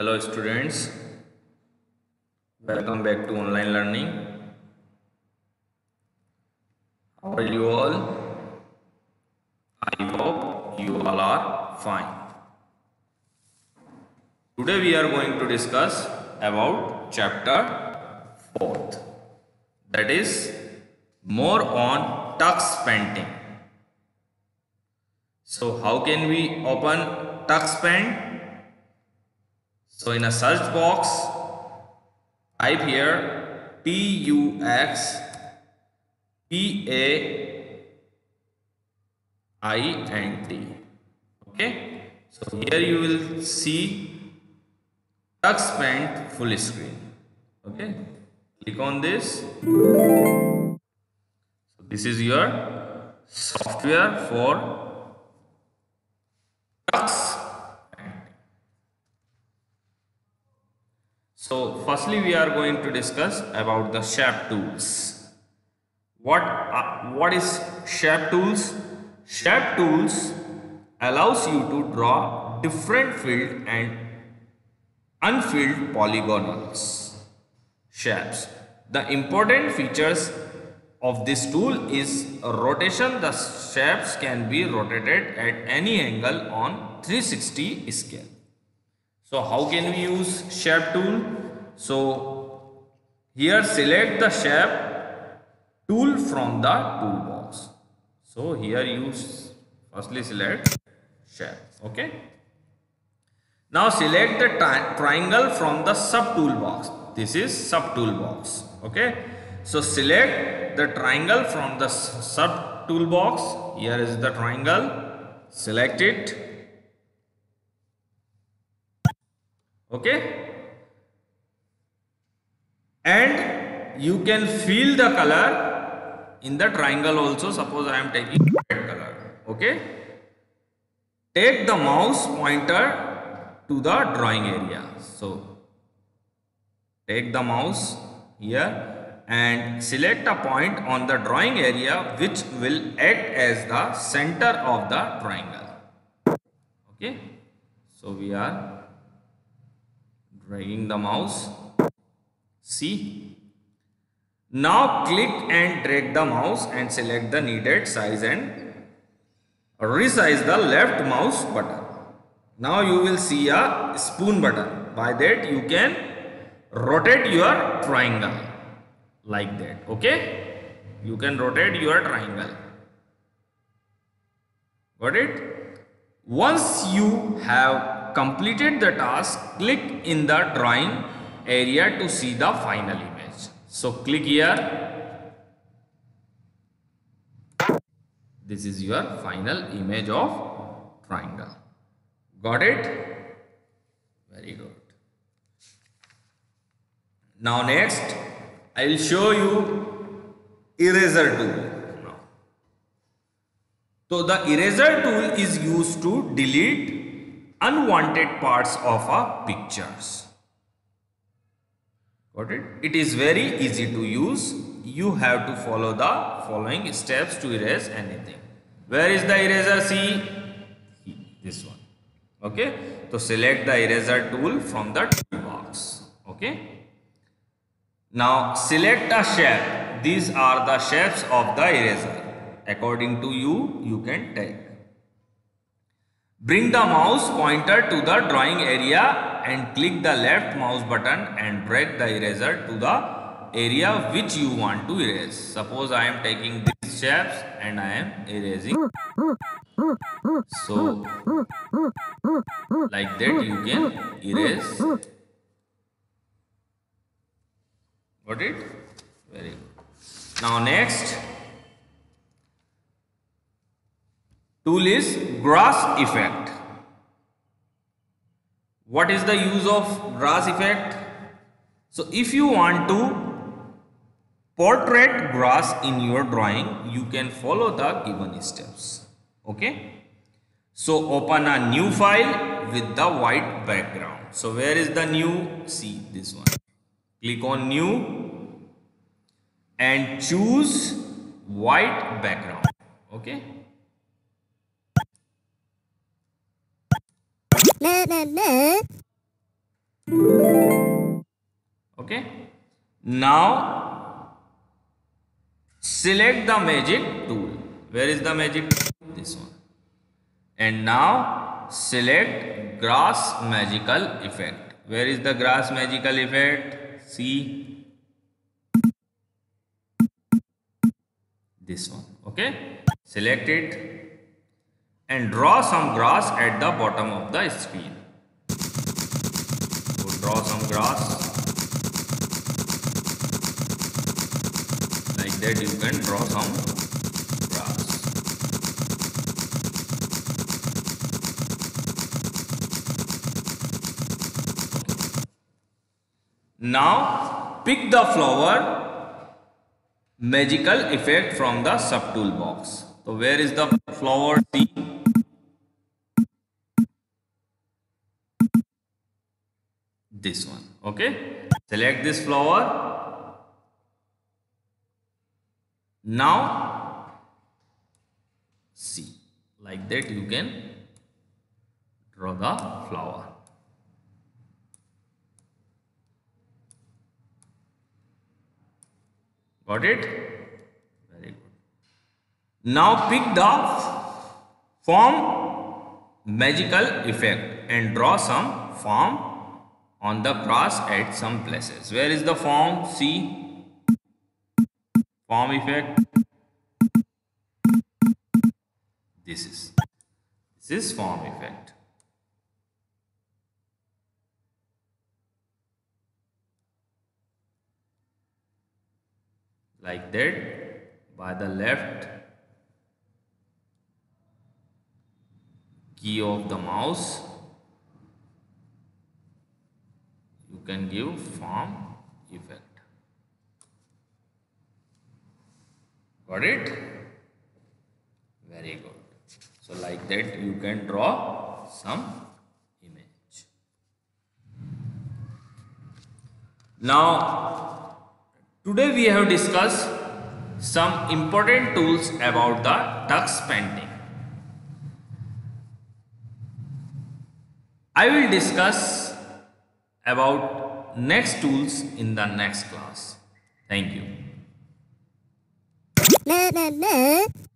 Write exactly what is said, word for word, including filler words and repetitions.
Hello students, welcome back to online learning. How are you all? I hope you all are fine. Today we are going to discuss about chapter fourth, that is more on tux painting. So how can we open tux paint? So in a search box, type here T U X P A I N T. Okay. So here you will see Tux Paint full screen. Okay. Click on this. So this is your software for Tux. So firstly we are going to discuss about the shape tools. What, uh, what is shape tools? Shape tools allows you to draw different filled and unfilled polygonals shapes. The important features of this tool is rotation. The shapes can be rotated at any angle on three sixty scale. So how can we use shape tool? So here select the shape tool from the toolbox. So here you firstly select shape. Okay. Now select the triangle from the sub toolbox. This is sub toolbox. Okay. So select the triangle from the sub toolbox. Here is the triangle. Select it. Okay. And you can fill the color in the triangle also. Suppose I am taking red color. Okay. Take the mouse pointer to the drawing area. So take the mouse here and select a point on the drawing area which will act as the center of the triangle. Okay. So we are dragging the mouse. See. Now click and drag the mouse and select the needed size and resize the left mouse button. Now you will see a spoon button. By that you can rotate your triangle like that. Okay. You can rotate your triangle. Got it? Once you have completed the task, click in the drawing area to see the final image. So click here. This is your final image of triangle. Got it? Very good. Now next I will show you eraser tool. So the eraser tool is used to delete unwanted parts of a pictures. Got it? It is very easy to use. You have to follow the following steps to erase anything. Where is the eraser? See, this one. Okay. So select the eraser tool from the toolbox. Okay. Now select a shape. These are the shapes of the eraser. According to you, you can take. Bring the mouse pointer to the drawing area and click the left mouse button and drag the eraser to the area which you want to erase. Suppose I am taking these shapes and I am erasing. So like that you can erase. Got it? Very good. Now next tool is grass effect. What is the use of grass effect? So if you want to portray grass in your drawing, you can follow the given steps. Okay. So open a new file with the white background. So where is the new? See this one. Click on new and choose white background. Okay. Okay, now select the magic tool. Where is the magic tool? This one. And now select grass magical effect. Where is the grass magical effect? See this one. Okay, select it and draw some grass at the bottom of the screen. So draw some grass. Like that you can draw some grass. Okay. Now pick the flower magical effect from the subtool box. So where is the flower? See, this one. Okay, select this flower. Now see, like that you can draw the flower. Got it? Very good. Now pick the form magical effect and draw some form on the grass at some places. Where is the form? See, form effect. This is this is form effect. Like that, by the left key of the mouse, you can give form effect. Got it? Very good. So like that you can draw some image. Now today we have discussed some important tools about the tux painting. I will discuss about next tools in the next class. Thank you.